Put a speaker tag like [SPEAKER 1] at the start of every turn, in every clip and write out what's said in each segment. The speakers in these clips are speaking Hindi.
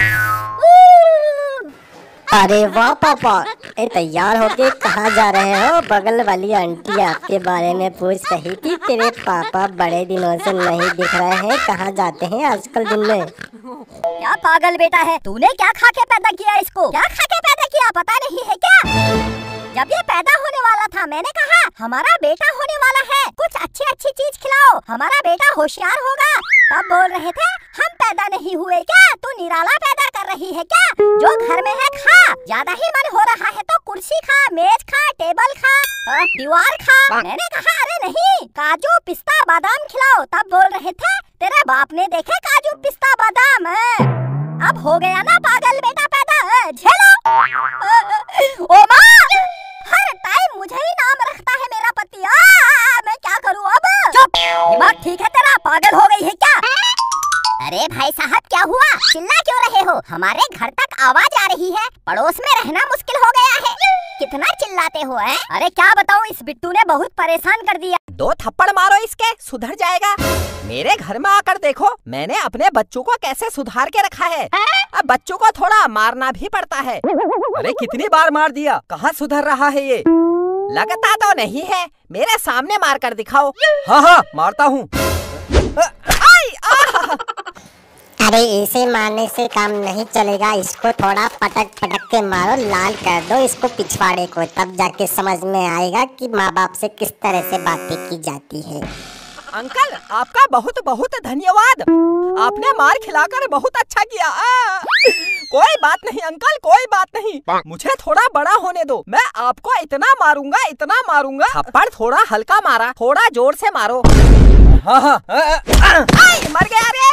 [SPEAKER 1] अरे वाह पापा, तैयार होके कहाँ जा रहे हो? बगल वाली आंटी आपके बारे में पूछ रही थी, तेरे पापा बड़े दिनों से नहीं दिख रहे हैं, कहाँ जाते हैं आजकल दिन में?
[SPEAKER 2] क्या पागल बेटा है, तूने क्या खा के पैदा किया इसको? क्या खा के पैदा किया पता नहीं है क्या? जब ये पैदा होने वाला था मैंने कहा हमारा बेटा होने वाला है, कुछ अच्छी अच्छी चीज खिलाओ, हमारा बेटा होशियार होगा। तब बोल रहे थे हम पैदा नहीं हुए क्या, तू निराला पैदा कर रही है क्या? जो घर में है खा, ज्यादा ही मन हो रहा है तो कुर्सी खा, मेज खा, टेबल खा, दीवार खा। मैंने कहा अरे नहीं, काजू पिस्ता बादाम खिलाओ। तब बोल रहे थे तेरे बाप ने देखे काजू पिस्ता बादाम। अब हो गया ना पागल बेटा पैदा, झेलो। ओ माँ, हर टाइम मुझे ही नाम रखता है मेरा पति। मैं क्या करूँ अब? चुप, दिमाग ठीक है तेरा, पागल हो गई है क्या? अरे भाई साहब क्या हुआ, चिल्ला क्यों रहे हो? हमारे घर तक आवाज आ रही है, पड़ोस में रहना मुश्किल हो गया है। कितना चिल्लाते हो हैं? अरे क्या बताऊं, इस बिट्टू ने बहुत परेशान कर दिया।
[SPEAKER 3] 2 थप्पड़ मारो इसके, सुधर जाएगा। मेरे घर में आकर देखो मैंने अपने बच्चों को कैसे सुधार के रखा है। अब बच्चों को थोड़ा मारना भी पड़ता है। अरे कितनी बार मार दिया, कहाँ सुधर रहा है ये? लगता तो नहीं है, मेरे सामने मार कर दिखाओ। हाँ हाँ मारता हूँ।
[SPEAKER 1] अरे इसे मारने से काम नहीं चलेगा, इसको थोड़ा पटक पटक के मारो, लाल कर दो इसको पिछवाड़े को, तब जाके समझ में आएगा कि माँ बाप से किस तरह से बातें की जाती है।
[SPEAKER 3] अंकल आपका बहुत बहुत धन्यवाद, आपने मार खिलाकर बहुत अच्छा किया। कोई बात नहीं अंकल, कोई बात नहीं, मुझे थोड़ा बड़ा होने दो, मैं आपको इतना मारूंगा इतना मारूंगा। थप्पड़ थोड़ा हल्का मारा, थोड़ा जोर से मारो। हाँ हाँ मर गया रे।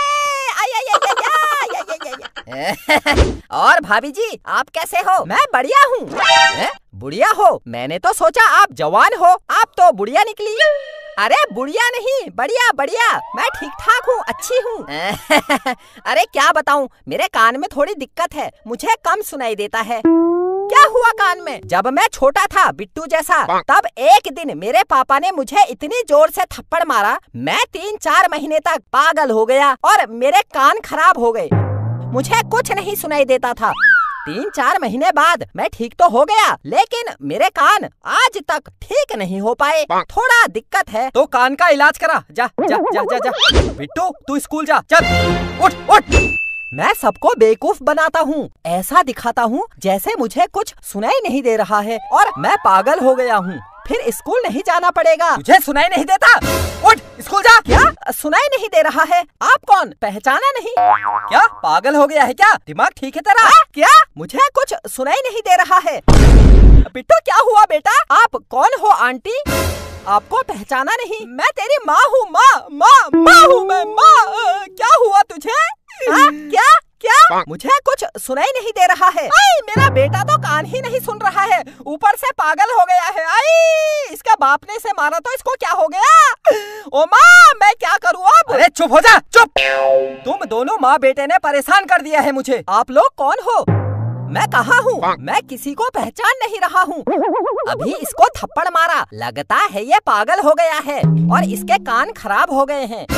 [SPEAKER 3] और भाभी जी आप कैसे हो? मैं बढ़िया हूँ। बुढ़िया हो? मैंने तो सोचा आप जवान हो, आप तो बुढ़िया निकली। अरे बुढ़िया नहीं, बढ़िया बढ़िया, मैं ठीक ठाक हूँ, अच्छी हूँ। अरे क्या बताऊँ, मेरे कान में थोड़ी दिक्कत है, मुझे कम सुनाई देता है। क्या हुआ कान में? जब मैं छोटा था बिट्टू जैसा, तब एक दिन मेरे पापा ने मुझे इतनी जोर से थप्पड़ मारा, मैं 3-4 महीने तक पागल हो गया और मेरे कान खराब हो गए, मुझे कुछ नहीं सुनाई देता था। 3-4 महीने बाद मैं ठीक तो हो गया, लेकिन मेरे कान आज तक ठीक नहीं हो पाए, थोड़ा दिक्कत है। तो कान का इलाज करा, जा जा जा जा जा। बिट्टू तू स्कूल जा, चल उठ उठ। मैं सबको बेवकूफ बनाता हूँ, ऐसा दिखाता हूँ जैसे मुझे कुछ सुनाई नहीं दे रहा है और मैं पागल हो गया हूँ, फिर स्कूल नहीं जाना पड़ेगा। मुझे सुनाई नहीं देता, उठ स्कूल जा। क्या सुनाई नहीं दे रहा है? आप कौन, पहचाना नहीं? क्या पागल हो गया है क्या? दिमाग ठीक है तेरा? क्या मुझे कुछ सुनाई नहीं दे रहा है? बिट्टू क्या हुआ बेटा? आप कौन हो आंटी? आपको पहचाना नहीं? मैं तेरी माँ हूँ, माँ हूँ मैं, माँ। क्या हुआ तुझे? क्या क्या? मुझे कुछ सुनाई नहीं दे रहा है। मेरा बेटा तो कान ही नहीं सुन रहा है, ऊपर से पागल हो गया है। इसका बाप ने इसे मारा तो इसको क्या हो गया? ओ माँ, मैं क्या करूँ अब? अरे चुप हो जा, चुप। तुम दोनों माँ बेटे ने परेशान कर दिया है मुझे। आप लोग कौन हो? मैं कहाँ हूँ? मैं किसी को पहचान नहीं रहा हूँ। अभी इसको थप्पड़ मारा, लगता है ये पागल हो गया है और इसके कान खराब हो गए हैं।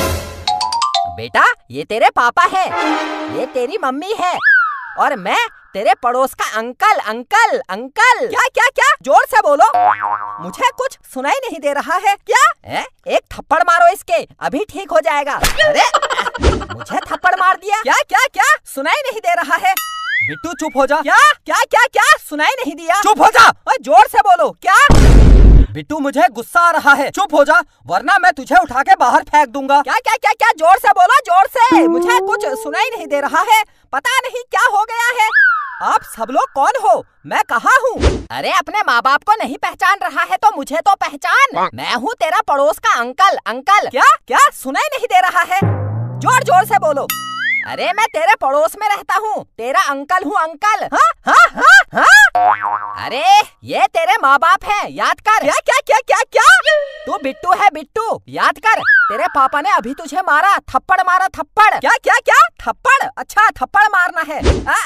[SPEAKER 3] बेटा ये तेरे पापा है, ये तेरी मम्मी है और मैं तेरे पड़ोस का अंकल। Uncle uncle. क्या क्या क्या? जोर से बोलो, मुझे कुछ सुनाई नहीं दे रहा है। क्या? एक थप्पड़ मारो इसके, अभी ठीक हो जाएगा। अरे मुझे थप्पड़ मार दिया। क्या क्या क्या? सुनाई नहीं दे रहा है। बिट्टू चुप हो जा। क्या क्या क्या क्या? सुनाई नहीं दिया। चुप हो जा, जोर से बोलो। क्या? बिट्टू मुझे गुस्सा आ रहा है, चुप हो जा वरना मैं तुझे उठा के बाहर फेंक दूंगा। क्या क्या क्या क्या? जोर से बोलो, जोर से। मुझे कुछ सुनाई नहीं दे रहा है, पता नहीं क्या हो गया है। आप सब लोग कौन हो? मैं कहाँ हूँ? अरे अपने माँ बाप को नहीं पहचान रहा है तो मुझे तो पहचान, मैं हूँ तेरा पड़ोस का अंकल। अंकल। क्या क्या? सुनाई नहीं दे रहा है, जोर जोर से बोलो। अरे मैं तेरे पड़ोस में रहता हूँ, तेरा अंकल हूँ अंकल। हाँ हाँ हाँ हाँ। अरे ये तेरे माँ बाप हैं, याद कर। क्या क्या क्या क्या क्या? तू बिट्टू है बिट्टू, याद कर। तेरे पापा ने अभी तुझे मारा, थप्पड़ मारा, थप्पड़। क्या क्या क्या? थप्पड़? अच्छा थप्पड़ मारना है।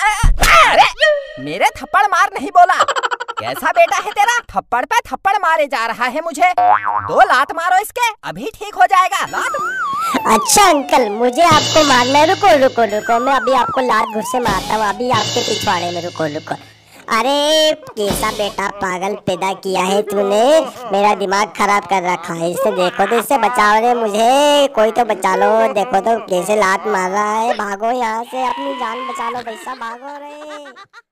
[SPEAKER 3] अरे मेरे थप्पड़ मार नहीं बोला। कैसा बेटा है तेरा, थप्पड़ पे थप्पड़ मारे जा रहा है मुझे। 2 लात मारो इसके, अभी ठीक हो जाएगा। लात
[SPEAKER 1] अच्छा अंकल, मुझे आपको मारना है। रुको रुको रुको, मैं अभी आपको लात घुसे मारता हूँ, अभी आपके पिछवाड़े में। रुको रुको। अरे कैसा बेटा पागल पैदा किया है तूने, मेरा दिमाग खराब कर रखा है इससे। देखो तो इससे बचाओ रे मुझे, कोई तो बचा लो। देखो तो कैसे लात मार रहा है। भागो यहाँ से, अपनी जान बचा लो भैया, भागो रे।